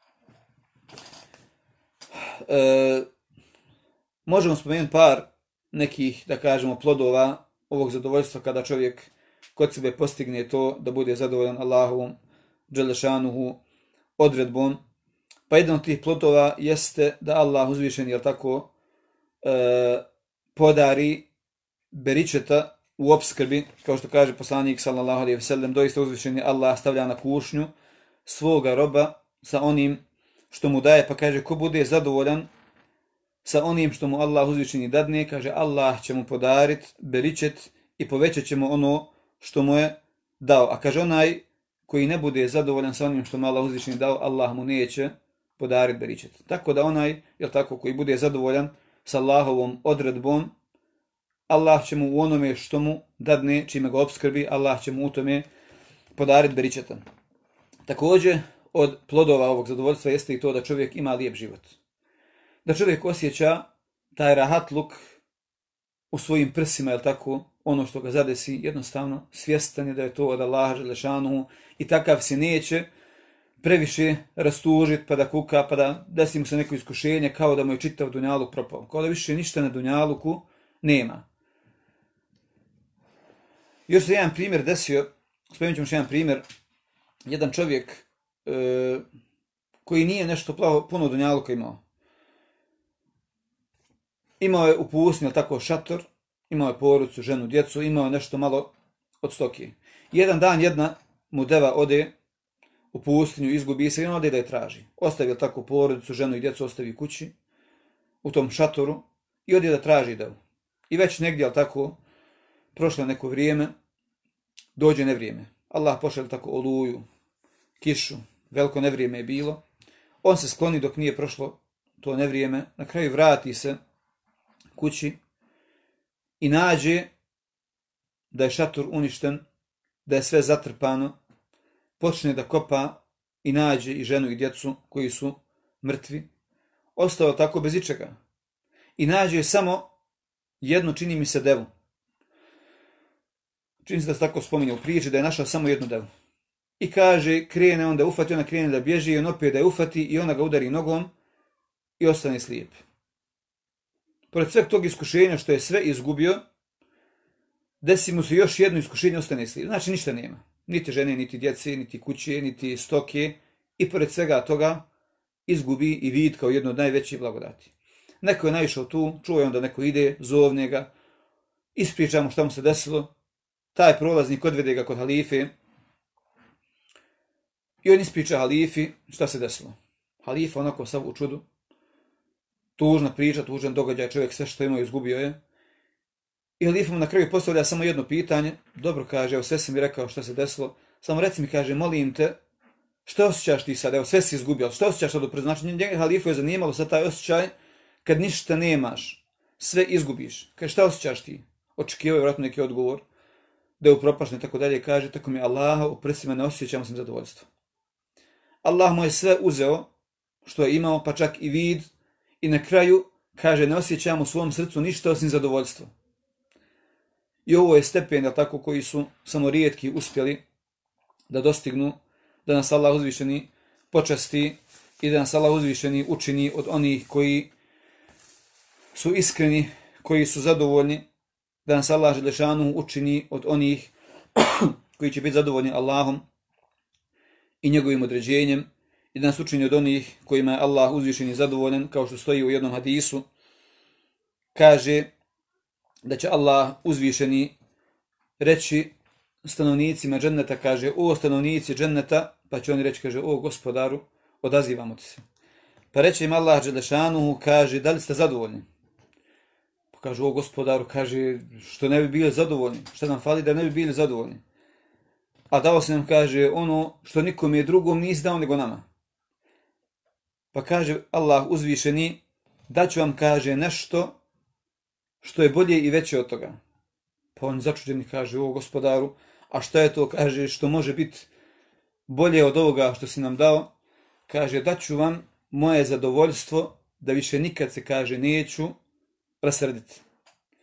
Možemo spomenuti par nekih, da kažemo, plodova ovog zadovoljstva kada čovjek kod sebe postigne to da bude zadovoljan Allahovom dželešanuhu odredbom. Pa jedan od tih plodova jeste da Allah uzvišeni, jel tako, podari beričeta u opskrbi, kao što kaže poslanik sallallahu alejhi ve sellem, doista uzvišeni Allah stavlja na kušnju svoga roba sa onim što mu daje, pa kaže ko bude zadovoljan sa onim što mu Allah uzvišeni dadne, kaže Allah će mu podariti beričet i povećat će mu ono što mu je dao. A kaže onaj koji ne bude zadovoljan sa onim što mu Allah uzvišeni dao, Allah mu neće podariti beričet. Tako da onaj, jel tako, koji bude zadovoljan sa Allahovom odredbom, Allah će mu u onome što mu dadne, čime ga opskrbi, Allah će mu u tome podariti beričetan. Također, od plodova ovog zadovoljstva jeste i to da čovjek ima lijep život. Da čovjek osjeća taj rahatluk u svojim prsima, jel tako, ono što ga zadesi, jednostavno svjestan je da je to od Allaha dželešanu i takav se neće previše rastužiti, pa da kuka, pa da desi mu se neko iskušenje, kao da mu je čitav dunjaluk propao. Kao da više ništa na dunjaluku nema. Još se jedan primjer desio, spomenut ćemo još jedan primjer, jedan čovjek koji nije nešto puno dunjaluka imao. Imao je u pustinji, tako, šator, imao je porodicu, ženu, djecu, imao je nešto malo od stoke. Jedan dan jedna mu deva ode u pustinju, izgubi se i on ode da je traži. Ostavi tako porodicu, ženu i djecu, ostavi kući u tom šatoru i ode da traži devu. I već negdje, tako, prošlo neko vrijeme, dođe nevrijeme. Allah pošalje tako oluju, kišu, veliko nevrijeme je bilo. On se skloni dok nije prošlo to nevrijeme, na kraju vrati se kući i nađe da je šator uništen, da je sve zatrpano, počne da kopa i nađe i ženu i djecu koji su mrtvi. Ostao tako bez ičega. I nađe samo jednu, čini mi se, devu. Čini se da se tako spominje u priči, da je našao samo jednu devu. I kaže, krene on da ufati, ona krene da bježi i on opet da je ufati i ona ga udari nogom i ostane slijep. Pored sveg tog iskušenja što je sve izgubio, desi mu se još jedno iskušenje, ostane slijep. Znači ništa nema. Niti žene, niti djece, niti kuće, niti stoke. I pored svega toga izgubi i vid kao jedno od najvećih blagodati. Neko je naišao tu, čuo je onda neko ide, zovne ga, ispriča mu šta mu se desilo. Taj prolaznik odvede ga kod halife i on ispriča halifi šta se desilo. Halifa onako sav u čudu. Tužna priča, tužan događaj, čovjek sve što imao izgubio je. I halifa mu na kraju postavlja samo jedno pitanje. Dobro, kaže, evo sve si mi rekao šta se desilo. Samo reci mi, kaže, molim te, šta osjećaš ti sad? Evo sve si izgubio, šta osjećaš sad? Znači, njega halifu je zanimalo sad taj osjećaj kad ništa nemaš, sve izgubiš. Kaže, šta osjećaš ti? Očekivao je vjerojatno neki odgovor, da je upropašten i tako dalje. Kaže, tako mi Allaha, u prsima ne osjećam sam zadovoljstvo. Allah mu je sve uzeo što je imao, pa čak i vid, i na kraju, kaže, ne osjećam u svom srcu ništa osim zadovoljstva. I ovo je stepen, tako, koji su samo rijetki uspjeli da dostignu, da nas Allah uzvišeni počasti i da nas Allah uzvišeni učini od onih koji su iskreni, koji su zadovoljni, da nas Allah dželešanu učini od onih koji će biti zadovoljni Allahom i njegovim određenjem i da nas učini od onih kojima je Allah uzvišeni zadovoljen, kao što stoji u jednom hadisu. Kaže da će Allah uzvišeni reći stanovnicima dženneta, kaže, o stanovnici dženneta, pa će oni reći, kaže, o gospodaru, odazivamo ti se. Pa reće im Allah dželešanu, kaže, da li ste zadovoljni? Pa kaže, o gospodaru, kaže, što ne bi bili zadovoljni, što nam fali da ne bi bili zadovoljni. A dao se nam, kaže, ono što nikom je drugom nisi dao nego nama. Pa kaže Allah uzvišeni, daću vam, kaže, nešto što je bolje i veće od toga. Pa on začuđeni kaže, o gospodaru, a šta je to, kaže, što može biti bolje od ovoga što si nam dao? Kaže, daću vam moje zadovoljstvo da više nikad se, kaže, neću rasrditi.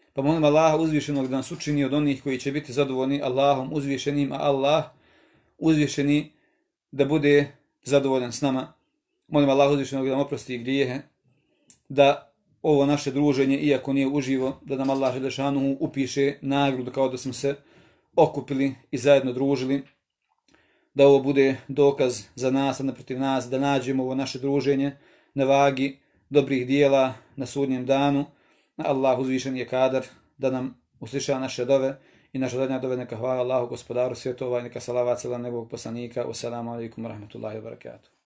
Pa molim Allaha uzvišenog da nas učini od onih koji će biti zadovoljni Allahom uzvišenim, a Allah uzvišeni da bude zadovoljan s nama. Molim Allaha uzvišenog da nam oprosti grijehe, da ovo naše druženje, iako nije uživo, da nam Allah Želešanuhu upiše nagradu kao da smo se okupili i zajedno družili, da ovo bude dokaz za nas, a ne protiv nas, da nađemo ovo naše druženje na vagi dobrih dijela na sudnjem danu. Allah uzvišen je kadar da nam usliša naše dove i naša zadnja dove neka hvala Allahu gospodaru svjetova i neka salavat selam njegovog poslanika. Wassalamu alaikum wa rahmatullahi wa barakatuh.